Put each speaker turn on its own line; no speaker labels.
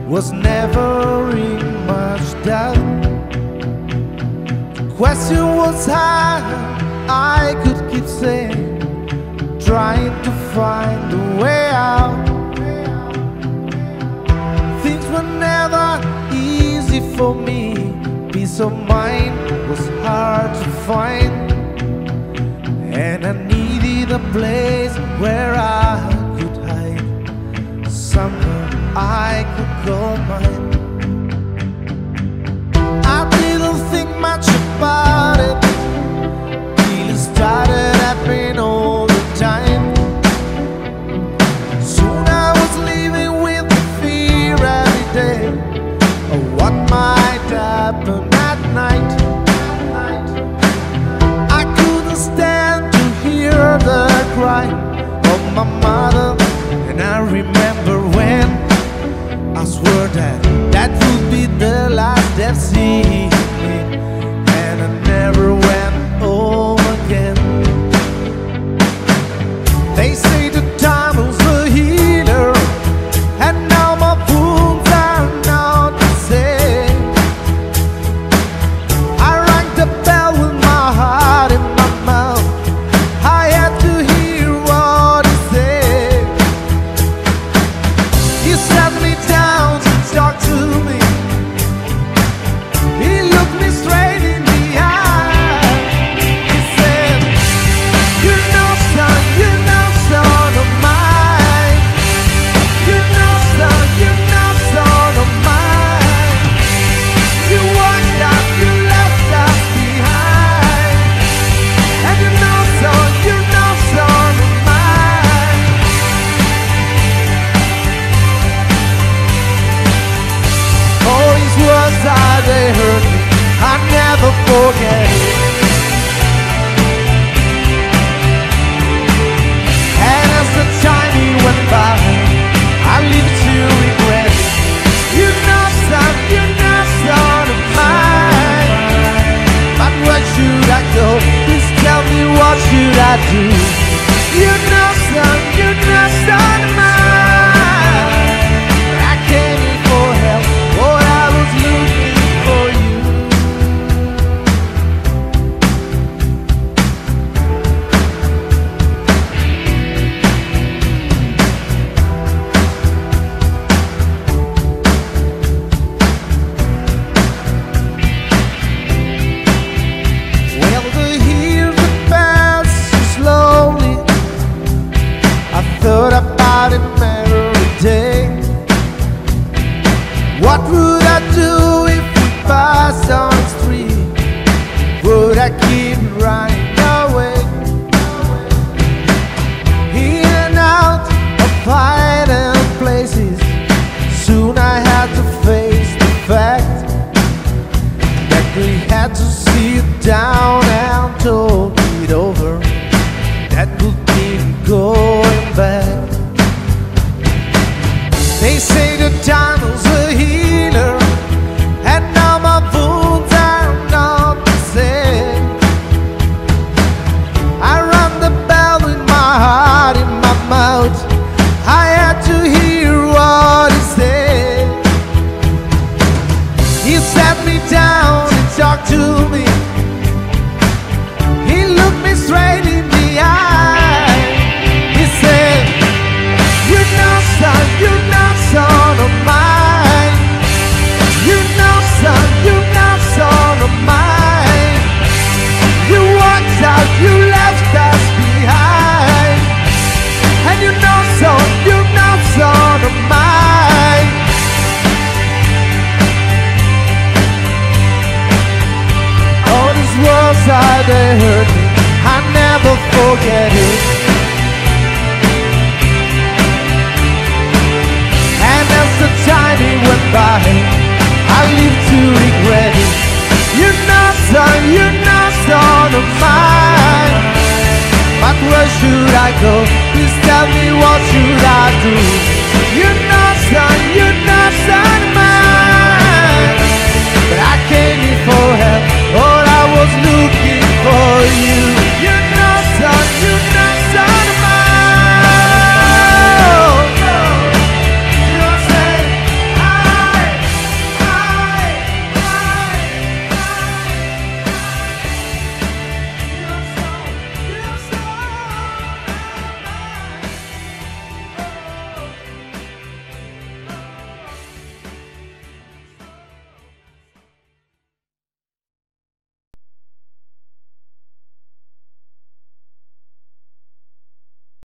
was never in much doubt. The question was how I could keep saying, trying to find a way out. Things were never easy for me. Peace of mind was hard to find, and I needed a place where I could hide, somewhere I could call mine. I didn't think much about it till it started happening all the time. Soon I was living with the fear every day of what might happen at night. I couldn't stand to hear the cry of my mother, and I remember when I swore that that would be the last they'd see me, and I never went home again. They say the time was a healer, and now my wounds are not the same. I rang the bell with my heart in my mouth. I had to hear what he said. He sat me down to talk to me. He looked me straight in the eye. He said, "You know, son, son of mine. You know, son of mine. You walked out, you left us behind. And you know, son of mine." Oh, these words they hurt me, I never forget it. And as the time went by, I lived to regret it. You know, son of mine. But where should I go? Please tell me, what should I do? You know, son of mine. I came in for help, but I was looking for you. Well, the years that passed so slowly, I thought about him every day. What would I do if we passed on the street? Would I keep running away? In and out of hiding places, soon I had to face the fact that we had to sit down and talk it over. That would keep going back. They say the time was a healer, and now my wounds are not the same. I rang the bell with my heart in my mouth. I had to hear what he said. He sat me down and talked to me. He looked me straight in the eye. He said, "You know, son of mine. You know, son of mine. You walked out, you left us behind. And you know, son of mine." All these words they hurt me, I never forget it. And as the time went by, I lived to regret it. You know, son of mine. But where should I go? Please tell me, what should I do?